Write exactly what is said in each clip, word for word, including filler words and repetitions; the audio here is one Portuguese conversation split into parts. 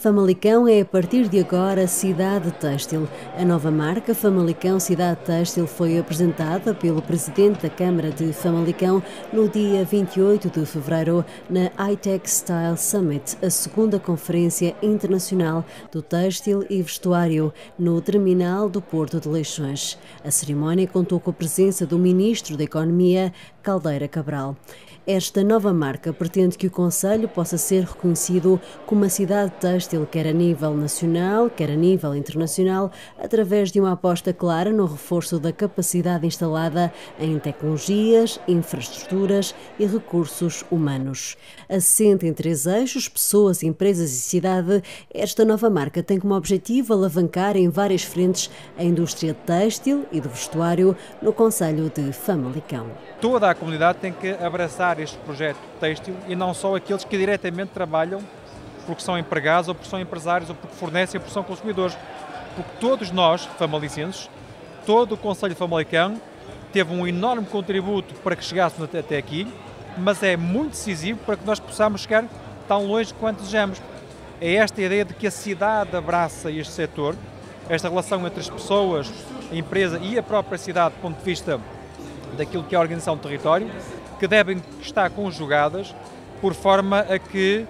Famalicão é, a partir de agora, Cidade Têxtil. A nova marca Famalicão Cidade Têxtil foi apresentada pelo Presidente da Câmara de Famalicão no dia vinte e oito de fevereiro na I-Tech Style Summit, a segunda conferência internacional do têxtil e vestuário, no terminal do Porto de Leixões. A cerimónia contou com a presença do Ministro da Economia, Caldeira Cabral. Esta nova marca pretende que o concelho possa ser reconhecido como uma cidade têxtil, quer a nível nacional, quer a nível internacional, através de uma aposta clara no reforço da capacidade instalada em tecnologias, infraestruturas e recursos humanos. Assente em três eixos, pessoas, empresas e cidade, esta nova marca tem como objetivo alavancar em várias frentes a indústria têxtil e do vestuário no concelho de Famalicão. Toda a comunidade tem que abraçar este projeto têxtil e não só aqueles que diretamente trabalham porque são empregados ou porque são empresários ou porque fornecem ou porque são consumidores. Porque todos nós, famalicenses, todo o concelho de Famalicão teve um enorme contributo para que chegássemos até aqui, mas é muito decisivo para que nós possamos chegar tão longe quanto desejamos. É esta a ideia de que a cidade abraça este setor, esta relação entre as pessoas, a empresa e a própria cidade do ponto de vista daquilo que é a organização do território, que devem estar conjugadas por forma a que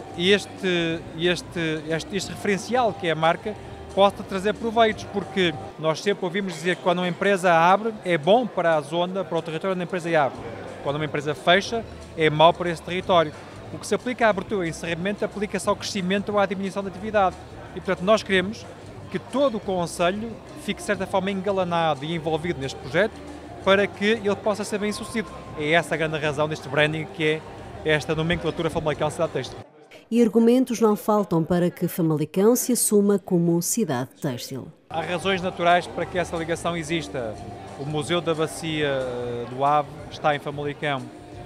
este, este, este, este referencial que é a marca possa trazer proveitos, porque nós sempre ouvimos dizer que quando uma empresa abre é bom para a zona, para o território onde a empresa abre. Quando uma empresa fecha é mau para esse território. O que se aplica à abertura e encerramento aplica-se ao crescimento ou à diminuição da atividade. E, portanto, nós queremos que todo o concelho fique, de certa forma, engalanado e envolvido neste projeto, para que ele possa ser bem sucedido. É essa a grande razão deste branding, que é esta nomenclatura Famalicão Cidade Têxtil. E argumentos não faltam para que Famalicão se assuma como cidade têxtil. Há razões naturais para que essa ligação exista. O Museu da Bacia do Ave está em Famalicão.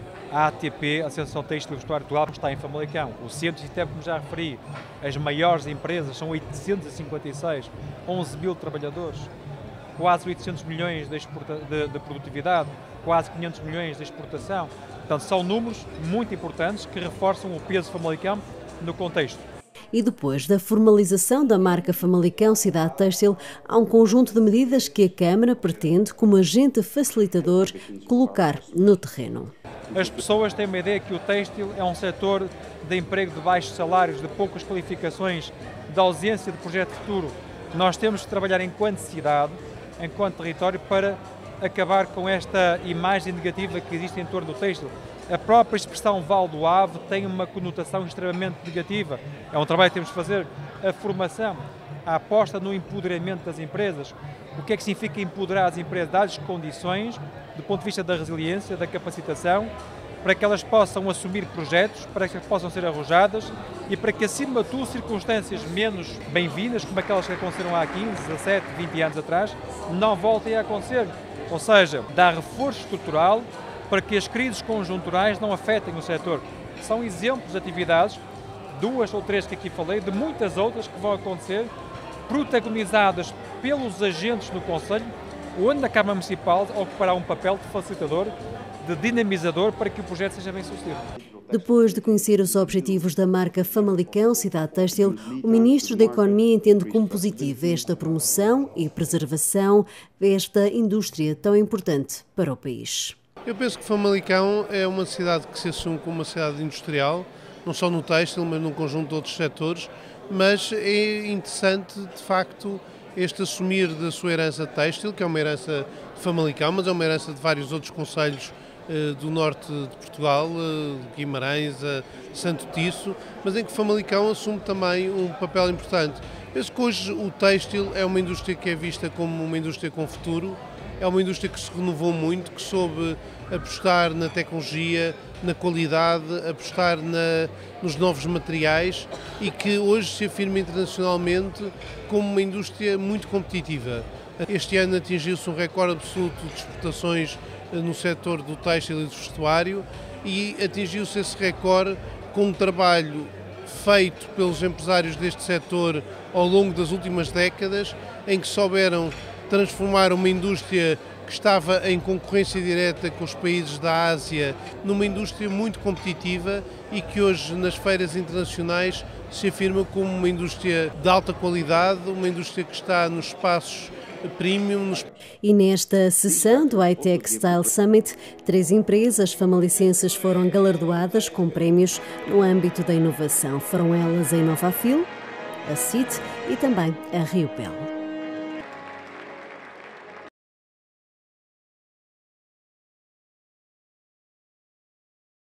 A ATP, a Associação Têxtil e Vestuário do Ave, está em Famalicão. O Centro, e até como já referi, as maiores empresas são oitocentos e cinquenta e seis, onze mil trabalhadores. Quase oitocentos milhões de, exporta, de, de produtividade, quase quinhentos milhões de exportação. Portanto, são números muito importantes que reforçam o peso Famalicão no contexto. E depois da formalização da marca Famalicão Cidade Têxtil, há um conjunto de medidas que a Câmara pretende, como agente facilitador, colocar no terreno. As pessoas têm uma ideia que o têxtil é um setor de emprego de baixos salários, de poucas qualificações, de ausência de projeto futuro. Nós temos que trabalhar enquanto cidade, enquanto território, para acabar com esta imagem negativa que existe em torno do têxtil. A própria expressão Val do Ave tem uma conotação extremamente negativa. É um trabalho que temos de fazer. A formação, a aposta no empoderamento das empresas. O que é que significa empoderar as empresas? Dar-lhes condições, do ponto de vista da resiliência, da capacitação, para que elas possam assumir projetos, para que elas possam ser arrojadas e para que, acima de tudo, circunstâncias menos bem-vindas, como aquelas que aconteceram há quinze, dezassete, vinte anos atrás, não voltem a acontecer. Ou seja, dar reforço estrutural para que as crises conjunturais não afetem o setor. São exemplos de atividades, duas ou três que aqui falei, de muitas outras que vão acontecer, protagonizadas pelos agentes no concelho, onde a Câmara Municipal ocupará um papel de facilitador, de dinamizador, para que o projeto seja bem sucedido. Depois de conhecer os objetivos da marca Famalicão Cidade Têxtil, o Ministro da Economia entende como positiva esta promoção e preservação desta indústria tão importante para o país. Eu penso que Famalicão é uma cidade que se assume como uma cidade industrial, não só no têxtil, mas num conjunto de outros setores, mas é interessante, de facto, este assumir da sua herança têxtil, que é uma herança de Famalicão, mas é uma herança de vários outros concelhos do norte de Portugal, Guimarães, Santo Tirso, mas em que Famalicão assume também um papel importante. Penso que hoje o têxtil é uma indústria que é vista como uma indústria com futuro, é uma indústria que se renovou muito, que soube apostar na tecnologia, na qualidade, apostar na, nos novos materiais e que hoje se afirma internacionalmente como uma indústria muito competitiva. Este ano atingiu-se um recorde absoluto de exportações no setor do têxtil e do vestuário e atingiu-se esse recorde com um trabalho feito pelos empresários deste setor ao longo das últimas décadas, em que souberam transformar uma indústria que estava em concorrência direta com os países da Ásia, numa indústria muito competitiva e que hoje nas feiras internacionais se afirma como uma indústria de alta qualidade, uma indústria que está nos espaços premium. E nesta sessão do iTech Style Summit, três empresas famalicenses foram galardoadas com prémios no âmbito da inovação. Foram elas a Inovafil, a C I T e também a Riopel.